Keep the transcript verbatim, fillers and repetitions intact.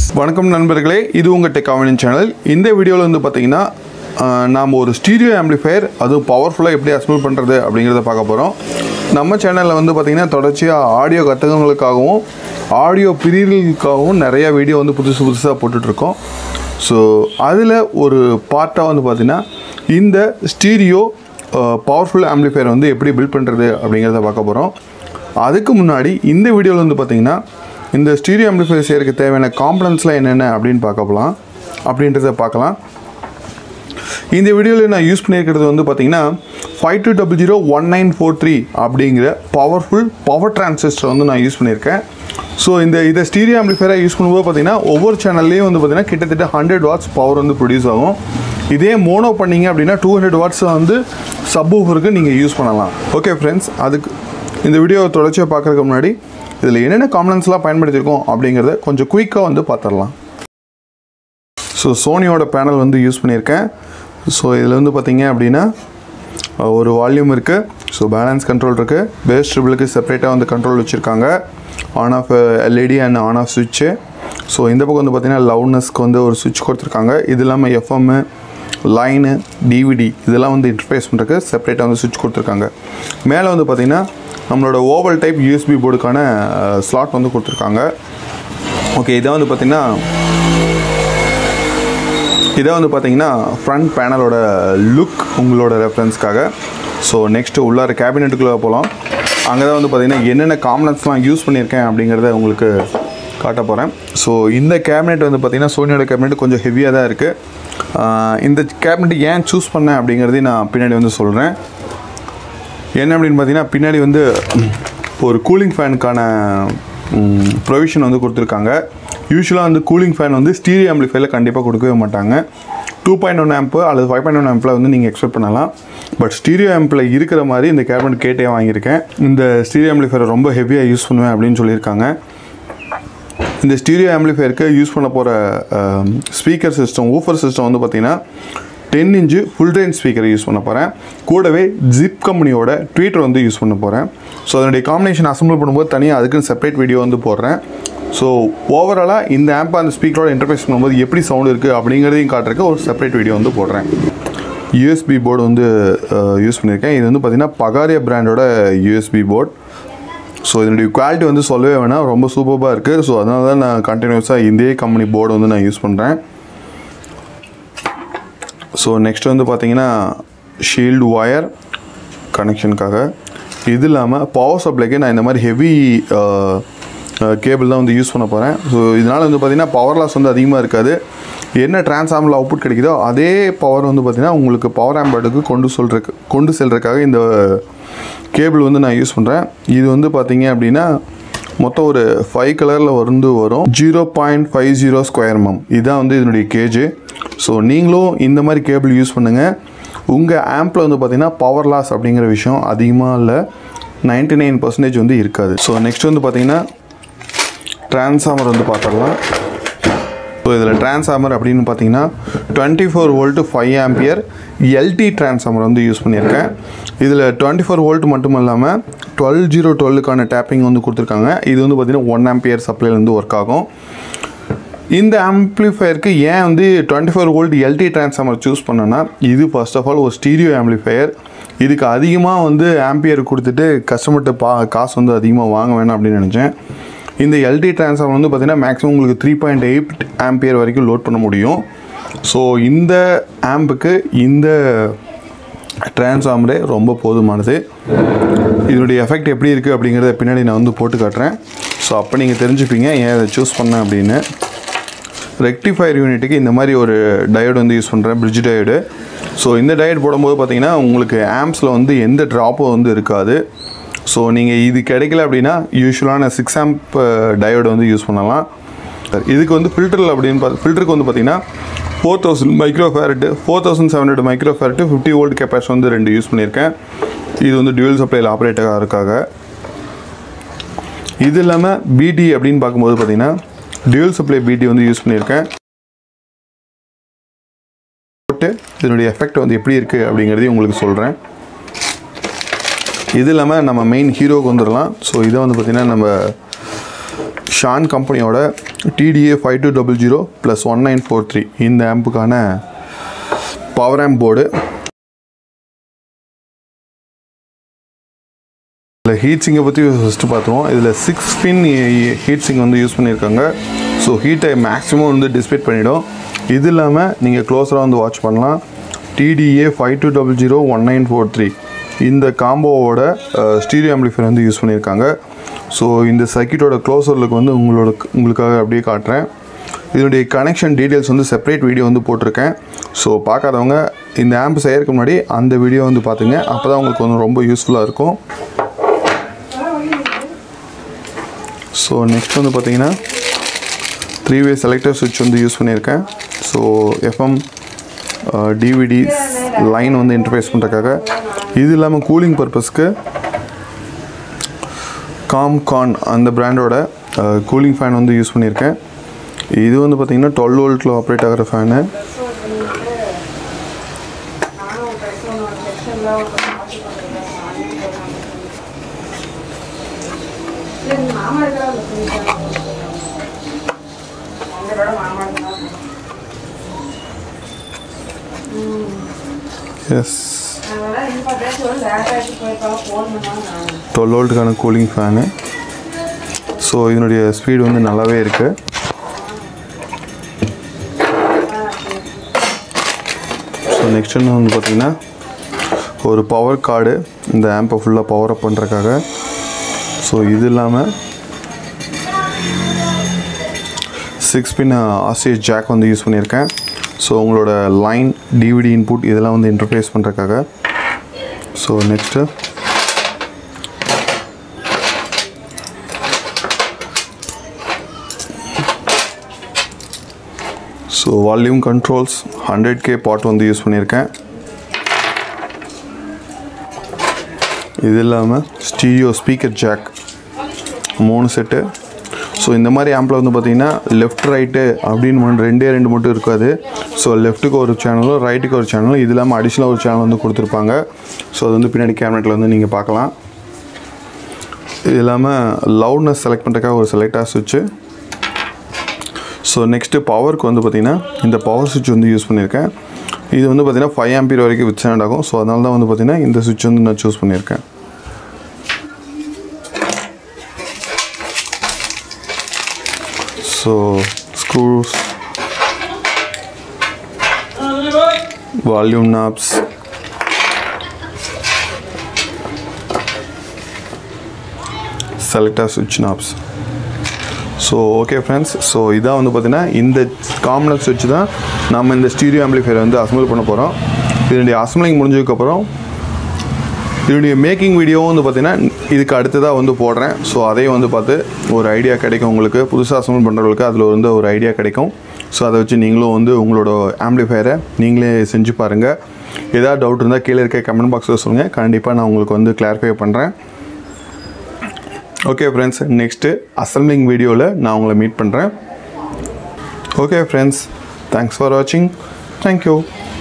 வணக்கம் நண்பர்களே, இது உங்கள் டெக் ஆவினன் சேனல். இந்த வீடியோவில் வந்து பார்த்தீங்கன்னா நாம் ஒரு ஸ்டீரியோ ஆம்பிளிஃபையர் அதுவும் பவர்ஃபுல்லாக எப்படி அசம்பிள் பண்ணுறது அப்படிங்கிறத பார்க்க போகிறோம். நம்ம சேனலில் வந்து பார்த்திங்கன்னா தொடர்ச்சியாக ஆடியோ கற்றுக்கங்களுக்காகவும் ஆடியோ பிரிவுகளுக்காகவும் நிறையா வீடியோ வந்து புதுசு புதுசாக போட்டுட்ருக்கோம். ஸோ அதில் ஒரு பார்ட்டாக வந்து பார்த்திங்கன்னா இந்த ஸ்டீரியோ பவர்ஃபுல் ஆம்பிளிஃபையர் வந்து எப்படி பில்ட் பண்ணுறது அப்படிங்கிறத பார்க்க போகிறோம். அதுக்கு முன்னாடி இந்த வீடியோவில் வந்து பார்த்திங்கன்னா இந்த ஸ்டீரியோ ஆம்பிளிஃபையர் செய்யறதுக்கு தேவையான காம்பனன்ட்ஸ்லாம் என்னென்ன அப்படின்னு பார்க்க போகலாம் அப்படின்றத பார்க்கலாம். இந்த வீடியோவில் நான் யூஸ் பண்ணியிருக்கிறது வந்து பார்த்திங்கன்னா five two double zero one nine four three அப்படிங்கிற பவர்ஃபுல் பவர் டிரான்சிஸ்டர் வந்து நான் யூஸ் பண்ணியிருக்கேன். ஸோ இந்த இதை ஸ்டீரியோ ஆம்பிளிஃபையராக யூஸ் பண்ணும்போது பார்த்திங்கன்னா ஒவ்வொரு சேனல்லையும் வந்து பார்த்திங்கன்னா கிட்டத்தட்ட ஹண்ட்ரட் வாட்ஸ் பவர் வந்து ப்ரொடியூஸ் ஆகும். இதே மோனோ பண்ணிங்க அப்படின்னா டூ ஹண்ட்ரட் வாட்ஸ் வந்து சப்வூஃபருக்கு நீங்கள் யூஸ் பண்ணலாம். ஓகே ஃப்ரெண்ட்ஸ், அதுக்கு இந்த வீடியோவை தொடர்ச்சியாக பார்க்குறதுக்கு முன்னாடி இதில் என்னென்ன காம்பனன்ட்ஸ்லாம் பயன்படுத்தியிருக்கோம் அப்படிங்கிறத கொஞ்சம் குயிக்காக வந்து பார்த்துடலாம். ஸோ சோனியோட பேனல் வந்து யூஸ் பண்ணியிருக்கேன். ஸோ இதில் வந்து பார்த்திங்க அப்படின்னா ஒரு வால்யூம் இருக்குது. ஸோ பேலன்ஸ் கண்ட்ரோல் இருக்குது. பேஸ் ட்ரிபிளுக்கு செப்பரேட்டாக வந்து கண்ட்ரோல் வச்சுருக்காங்க. On off LED and on off சுவிட்சு. ஸோ இந்த பக்கம் வந்து பார்த்திங்கன்னா லவுட்னஸ்க்கு வந்து ஒரு சுவிட்ச் கொடுத்துருக்காங்க. இது இல்லாமல் எஃப்எம்மு, லைனு, டிவிடி இதெல்லாம் வந்து இன்டர்ஃபேஸ் பண்ணுறதுக்கு செப்பரேட்டாக வந்து சுவிட்ச் கொடுத்துருக்காங்க. மேலே வந்து பார்த்திங்கன்னா நம்மளோட ஓவல் டைப் யூஎஸ்பி போர்டுக்கான ஸ்லாட் வந்து கொடுத்துருக்காங்க. ஓகே, இதை வந்து பார்த்திங்கன்னா இதை வந்து பார்த்திங்கன்னா ஃப்ரண்ட் பேனலோட லுக் உங்களோட ரெஃபரன்ஸ்க்காக. ஸோ நெக்ஸ்ட்டு உள்ளார கேபினெட்டுக்குள்ளே போகலாம். அங்கே தான் வந்து பார்த்திங்கன்னா என்னென்ன காம்பனன்ட்ஸ்லாம் யூஸ் பண்ணியிருக்கேன் அப்படிங்கிறத உங்களுக்கு காட்ட போகிறேன். ஸோ இந்த கேபினெட் வந்து பார்த்திங்கன்னா சோனியோட கேபினெட் கொஞ்சம் ஹெவியாக தான் இருக்குது. இந்த கேபினெட் ஏன் சூஸ் பண்ணேன் அப்படிங்கிறதையும் நான் பின்னாடி வந்து சொல்கிறேன். என்ன அப்படின்னு பார்த்தீங்கன்னா பின்னாடி வந்து ஒரு கூலிங் ஃபேனுக்கான ப்ரொவிஷன் வந்து கொடுத்துருக்காங்க. யூஸ்வலாக வந்து கூலிங் ஃபேன் வந்து ஸ்டீரியோ ஆம்பிளிஃபையரில் கண்டிப்பாக கொடுக்கவே மாட்டாங்க. டூ பாயிண்ட் ஒன் ஆம்பு அல்லது ஃபைவ் பாயிண்ட் ஒன் ஆம்பில் வந்து நீங்கள் எக்ஸ்பெக்ட் பண்ணலாம். பட் ஸ்டீரியோ ஆம்பில் இருக்கிற மாதிரி இந்த கேபினெட் கேட்டே வாங்கியிருக்கேன். இந்த ஸ்டீரியோ ஆம்பிளிஃபையரை ரொம்ப ஹெவியாக யூஸ் பண்ணுவேன் அப்படின்னு சொல்லியிருக்காங்க. இந்த ஸ்டீரியோ ஆம்பிளிஃபையருக்கு யூஸ் பண்ண போகிற ஸ்பீக்கர் சிஸ்டம் ஊஃபர் சிஸ்டம் வந்து பார்த்திங்கன்னா டென் இன்ச்சு ஃபுல் ரேஞ்ச் ஸ்பீக்கரை யூஸ் பண்ண போகிறேன். கூடவே ஜிப் கம்பெனியோட ட்வீட்டர் வந்து யூஸ் பண்ண போகிறேன். ஸோ அதனுடைய காம்பினேஷன் அசம்பிள் பண்ணும்போது தனியாக அதுக்குன்னு செப்பரேட் வீடியோ வந்து போடுறேன். ஸோ ஓவராலாக இந்த ஆம்பை அந்த ஸ்பீக்கரோட இன்டர்ஃபேஸ் பண்ணும்போது எப்படி சவுண்ட் இருக்குது அப்படிங்கிறதையும் காட்டுறதுக்கு ஒரு செப்பரேட் வீடியோ வந்து போடுறேன். யூஎஸ்பி போர்டு வந்து யூஸ் பண்ணியிருக்கேன். இது வந்து பார்த்திங்கன்னா பகாரியா பிராண்டோட யூஎஸ்பி போர்டு. ஸோ இதனுடைய குவாலிட்டி வந்து சொல்லவே வேணாம், ரொம்ப சூப்பராக இருக்குது. ஸோ அதனால தான் நான் கண்டினியூஸாக இதே கம்பெனி போர்டு வந்து நான் யூஸ் பண்ணுறேன். ஸோ நெக்ஸ்ட் வந்து பார்த்திங்கன்னா ஷீல்டு ஒயர் கனெக்ஷனுக்காக. இது இல்லாமல் பவர் சப்ளைக்கு நான் இந்த மாதிரி ஹெவி கேபிள் தான் வந்து யூஸ் பண்ண போகிறேன். ஸோ இதனால் வந்து பார்த்திங்கன்னா பவர் லாஸ் வந்து அதிகமாக இருக்காது. என்ன டிரான்ஸ்ஃபார்மரில் அவுட்புட் கிடைக்குதோ அதே பவர் வந்து பார்த்திங்கன்னா உங்களுக்கு பவர் ஆம்பர்டுக்கு கொண்டு சொல்கிறதுக்கு கொண்டு செல்றதுக்காக இந்த கேபிள் வந்து நான் யூஸ் பண்ணுறேன். இது வந்து பார்த்திங்க அப்படின்னா மொத்தம் ஒரு ஃபைவ் கலரில் வந்து வரும். Zero point five zero square MM இதுதான் வந்து இதனுடைய கேஜு. ஸோ நீங்களும் இந்த மாதிரி கேபிள் யூஸ் பண்ணுங்கள். உங்கள் ஆம்பில் வந்து பார்த்திங்கன்னா பவர் லாஸ் அப்படிங்கிற விஷயம் அதிகமாக இல்லை, நைன்டி நைன் பர்சன்டேஜ் வந்து இருக்காது. ஸோ நெக்ஸ்ட் வந்து பார்த்திங்கன்னா டிரான்ஸ்ஃபார்மர் வந்து பார்த்துடலாம். ஸோ இதில் டிரான்ஸ்ஃபார்மர் அப்படின்னு பார்த்தீங்கன்னா twenty four volt five ampere LT transformer வந்து யூஸ் பண்ணியிருக்கேன். இதில் டுவெண்ட்டி ஃபோர் வோல்ட் மட்டும் இல்லாமல் டுவெல் ஜீரோ டுவெல்லுக்கான டேப்பிங் வந்து கொடுத்துருக்காங்க. இது வந்து பார்த்திங்கன்னா ஒன் ஆம்பியர் சப்ளைலேருந்து ஒர்க் ஆகும். இந்த ஆம்பிளிஃபையருக்கு ஏன் வந்து twenty four volt LT transformer choose பண்ணேன்னா, இது ஃபர்ஸ்ட் ஆஃப் ஆல் ஒரு ஸ்டீரியோ ஆம்பிளிஃபையர். இதுக்கு அதிகமாக வந்து ஆம்பியர் கொடுத்துட்டு கஸ்டமர்கிட்ட பா காசு வந்து அதிகமாக வாங்க வேணாம் அப்படின்னு நினச்சேன். இந்த எல்டி டிரான்ஸ்ஃபார்மர் வந்து பார்த்திங்கன்னா மேக்ஸிமம் உங்களுக்கு த்ரீ பாயிண்ட் எயிட் ஆம்பியர் வரைக்கும் லோட் பண்ண முடியும். ஸோ இந்த ஆம்புக்கு இந்த டிரான்ஸ்ஃபார்மரே ரொம்ப போதுமானது. இதனுடைய எஃபெக்ட் எப்படி இருக்குது அப்படிங்கிறத பின்னாடி நான் வந்து போட்டு காட்டுறேன். ஸோ அப்போ நீங்கள் தெரிஞ்சுப்பீங்க ஏன் அதை சூஸ் பண்ணேன் அப்படின்னு. ரெக்டிஃபயர் யூனிட்டுக்கு இந்த மாதிரி ஒரு டயோடு வந்து யூஸ் பண்ணுறேன், பிரிட்ஜ் டயோடு. ஸோ இந்த டயோடு போடும்போது பார்த்திங்கன்னா உங்களுக்கு ஆம்ப்ஸில் வந்து எந்த ட்ராப்பும் வந்து இருக்காது. ஸோ நீங்கள் இது கிடைக்கல அப்படின்னா யூஸ்வலான சிக்ஸ் ஆம்ப் டயோடு வந்து யூஸ் பண்ணலாம். இதுக்கு வந்து ஃபில்டரில் அப்படின்னு பார்த்து ஃபில்டருக்கு வந்து பார்த்திங்கன்னா four thousand micro farad four thousand seven hundred micro farad fifty volt capacity வந்து ரெண்டு யூஸ் பண்ணியிருக்கேன். இது வந்து டியூவல் சப்ளையில் ஆப்ரேட்டாக இருக்காங்க. இது இல்லாமல் பிடி அப்படின்னு பார்க்கும்போது பார்த்திங்கன்னா டியூவல் சப்ளை பிடி வந்து யூஸ் பண்ணியிருக்கேன். போட்டு இதனுடைய எஃபெக்ட் வந்து எப்படி இருக்குது அப்படிங்கிறதையும் உங்களுக்கு சொல்கிறேன். இது இல்லாமல் நம்ம மெயின் ஹீரோக்கு வந்துடலாம். ஸோ இதை வந்து பார்த்திங்கன்னா நம்ம ஷான் கம்பெனியோட T D A five two zero zero plus one nine four three இந்த ஆம்புக்கான பவர் ஆம்ப் போர்டு. இதில் ஹீட் சிங்கை பற்றி ஃபஸ்ட்டு பார்த்துருவோம். இதில் சிக்ஸ் பின் ஹீட் சிங் வந்து யூஸ் பண்ணியிருக்காங்க. ஸோ ஹீட்டை மேக்ஸிமம் வந்து டிஸ்பேட் பண்ணிவிடும். இது இல்லாமல் நீங்கள் க்ளோஸராக வந்து வாட்ச் பண்ணலாம். T D A five two zero zero one nine four three இந்த காம்போவோட ஸ்டீரியோ ஆம்பிளிஃபையர் வந்து யூஸ் பண்ணியிருக்காங்க. ஸோ இந்த சர்க்யூட்டோட க்ளோஸருக்கு வந்து உங்களோட உங்களுக்காக அப்படியே காட்டுறேன். இதனுடைய கனெக்ஷன் டீட்டெயில்ஸ் வந்து செப்பரேட் வீடியோ வந்து போட்டிருக்கேன். ஸோ பார்க்காதவங்க இந்த ஆம்ப் செய்யறதுக்கு முன்னாடி அந்த வீடியோ வந்து பார்த்துங்க. அப்போ தான் உங்களுக்கு வந்து ரொம்ப யூஸ்ஃபுல்லாக இருக்கும். ஸோ நெக்ஸ்ட் வந்து பார்த்தீங்கன்னா த்ரீ வே செலக்டர் சுவிட்ச் வந்து யூஸ் பண்ணியிருக்கேன். ஸோ எஃப்எம் டிவிடி லைன் வந்து இன்டர்ஃபேஸ் பண்ணுறதுக்காக. இது இல்லாமல் கூலிங் பர்பஸ்க்கு காம்கான் அந்த பிராண்டோட கூலிங் ஃபேன் வந்து யூஸ் பண்ணியிருக்கேன். இது வந்து பார்த்திங்கன்னா டுவெல் வோல்ட்டில் ஆப்ரேட் ஆகிற ஃபேனு. எஸ் டுவெல் வோல்ட்டுக்கான கூலிங் ஃபேனு. ஸோ இதனுடைய ஸ்பீடு வந்து நல்லாவே இருக்குது. ஸோ நெக்ஸ்ட் வந்து பார்த்திங்கன்னா ஒரு பவர் கார்டு இந்த ஆம்பை ஃபுல்லாக பவர் அப் பண்ணுறதுக்காக. ஸோ இது இல்லாமல் சிக்ஸ் பின் ஆர்சிஎஸ் ஜாக் வந்து யூஸ் பண்ணியிருக்கேன். ஸோ உங்களோட லைன் டிவிடி இன்புட் இதெல்லாம் வந்து இன்டர்ஃபேஸ் பண்ணுறதுக்காக. So next so volume controls hundred K pot வந்து யூஸ் பண்ணியிருக்கேன். இது இல்லாமல் ஸ்டீரியோ ஸ்பீக்கர் ஜாக் மூணு செட்டு. ஸோ இந்த மாதிரி ஆம்பில் வந்து பார்த்திங்கன்னா லெஃப்ட் ரைட்டு அப்படின்னு ரெண்டே ரெண்டு மட்டும் இருக்காது. ஸோ லெஃப்ட்டுக்கு ஒரு சேனலும் ரைட்டுக்கு ஒரு சேனலும் இது இல்லாமல் அடிஷ்னலாக ஒரு சேனல் வந்து கொடுத்துருப்பாங்க. ஸோ அது வந்து பின்னாடி கேபினெட்டில் வந்து நீங்கள் பார்க்கலாம். இது இல்லாமல் லவுட்னஸ் செலக்ட் பண்ணுறதுக்காக ஒரு செலக்டாக சுவிட்சு. ஸோ நெக்ஸ்ட்டு பவருக்கு வந்து பார்த்திங்கன்னா இந்த பவர் சுவிட்ச் வந்து யூஸ் பண்ணியிருக்கேன். இது வந்து பார்த்திங்கன்னா ஃபைவ் ஆம்பியர் வரைக்கும் வித் ஸ்டாண்ட் ஆகும். ஸோ அதனால தான் வந்து பார்த்திங்கன்னா இந்த சுவிட்ச் வந்து நான் சூஸ் பண்ணியிருக்கேன். ஸோ ஸ்க்ரூஸ், வால்யூம் நாப்ஸ், செலக்டாக சுவிட்ச் knobs. So okay friends, so இதான் வந்து பார்த்திங்கன்னா இந்த காமன் சுவிட்ச் தான் நம்ம இந்த ஸ்டீரியோ ஆம்பிளிஃபையர் வந்து அசம்பிள் பண்ண போகிறோம். இதனுடைய அசம்பிளிங் முடிஞ்சதுக்கப்புறம் இதனுடைய மேக்கிங் வீடியோவும் வந்து பார்த்திங்கன்னா இதுக்கு அடுத்ததாக வந்து போடுறேன். ஸோ அதையும் வந்து பார்த்து ஒரு ஐடியா கிடைக்கும் உங்களுக்கு. புதுசாக அசம்பிள் பண்ணுறவங்களுக்கு அதில் வந்து ஒரு ஐடியா கிடைக்கும். ஸோ அதை வச்சு நீங்களும் வந்து உங்களோட ஆம்பிளிஃபையரை நீங்களே செஞ்சு பாருங்கள். ஏதாவது டவுட் இருந்தால் கீழே இருக்க கமெண்ட் பாக்ஸில் சொல்லுங்கள். கண்டிப்பாக நான் உங்களுக்கு வந்து கிளாரிஃபை பண்ணுறேன். ஓகே ஃப்ரெண்ட்ஸ், நெக்ஸ்ட்டு அசம்பிளிங் வீடியோவில் நான் உங்களை மீட் பண்ணுறேன். ஓகே ஃப்ரெண்ட்ஸ், தேங்க்ஸ் ஃபார் வாட்சிங். தேங்க்யூ.